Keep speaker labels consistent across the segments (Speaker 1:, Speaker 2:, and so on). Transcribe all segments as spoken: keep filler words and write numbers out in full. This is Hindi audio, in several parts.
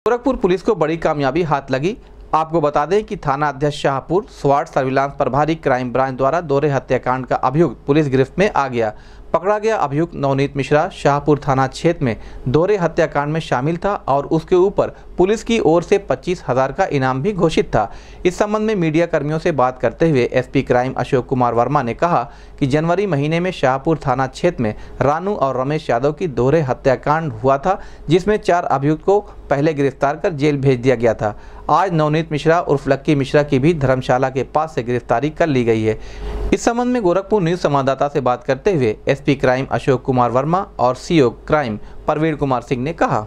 Speaker 1: गोरखपुर पुलिस को बड़ी कामयाबी हाथ लगी। आपको बता दें कि थाना अध्यक्ष शाहपुर स्वाट सर्विलांस प्रभारी क्राइम ब्रांच द्वारा दोहरे हत्याकांड का अभियुक्त पुलिस गिरफ्त में आ गया। पकड़ा गया अभियुक्त नवनीत मिश्रा शाहपुर थाना क्षेत्र में दोहरे हत्याकांड में शामिल था और उसके ऊपर पुलिस की ओर से पच्चीस हजार का इनाम भी घोषित था। इस संबंध में मीडिया कर्मियों से बात करते हुए एसपी क्राइम अशोक कुमार वर्मा ने कहा कि जनवरी महीने में शाहपुर थाना क्षेत्र में रानू और रमेश यादव की दोहरे हत्याकांड हुआ था, जिसमें चार अभियुक्त को पहले गिरफ्तार कर जेल भेज दिया गया था। आज नवनीत मिश्रा उर्फ लक्की मिश्रा की भी धर्मशाला के पास से गिरफ्तारी कर ली गई है। इस संबंध में गोरखपुर न्यूज संवाददाता से बात करते हुए एसपी क्राइम अशोक कुमार वर्मा और सीओ क्राइम प्रवीण कुमार सिंह ने कहा,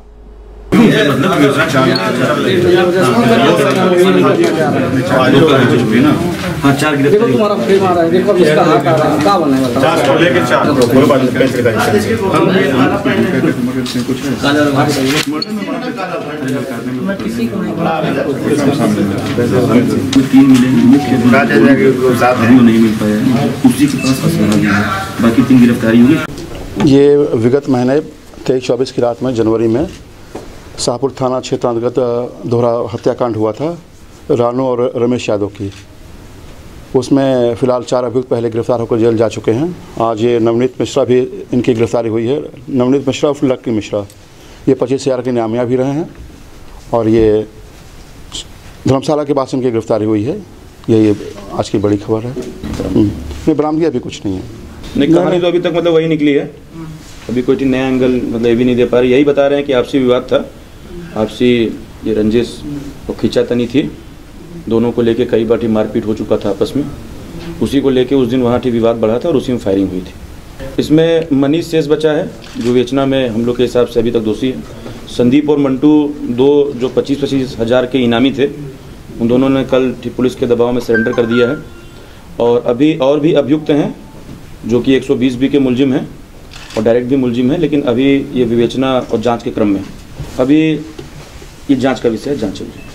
Speaker 2: हाँ चार देखो तुम्हारा फ्रेम आ रहा है, देखो इसका हाथ आ रहा है, क्या बनने वाला चार को लेके चार कोई बात नहीं पेंच का मैं किसी को तीन मिले मुख्य राजा के साथ नहीं मिल पाया, उसी के पास असरा है, बाकी तीन गिरफ्तारी हुई।
Speaker 3: ये विगत महीने तेईस चौबीस की रात में जनवरी में शाहपुर थाना क्षेत्र अंतर्गत दोहरा हत्याकांड हुआ था रानू और रमेश यादव की। उसमें फ़िलहाल चार अभियुक्त पहले गिरफ्तार होकर जेल जा चुके हैं। आज ये नवनीत मिश्रा भी इनकी गिरफ्तारी हुई है। नवनीत मिश्रा और लक्की मिश्रा ये पच्चीस हज़ार के इनामिया भी रहे हैं और ये धर्मशाला के पास इनकी गिरफ्तारी हुई है। यही आज की बड़ी खबर है। ये बरामदगी अभी कुछ नहीं है।
Speaker 4: नहीं, कहानी तो अभी तक मतलब वही निकली है, अभी कोई नया एंगल मतलब ये भी नहीं दे पा रहे। यही बता रहे हैं कि आपसी विवाद था, आपसी ये रंजिश और खींचातनी थी, दोनों को लेके कई बार मारपीट हो चुका था आपस में। उसी को लेके उस दिन वहाँ विवाद बढ़ा था और उसी में फायरिंग हुई थी। इसमें मनीष शेष बचा है जो बेचना में हम लोग के हिसाब से अभी तक दोषी है। संदीप और मंटू दो जो पच्चीस पच्चीस हज़ार के इनामी थे, उन दोनों ने कल पुलिस के दबाव में सरेंडर कर दिया है। और अभी और भी अभियुक्त हैं जो कि एक सौ बीस बी के मुलजिम हैं और डायरेक्ट भी मुलजिम है, लेकिन अभी ये विवेचना और जांच के क्रम में, अभी ये जांच का विषय जांच चल रही है।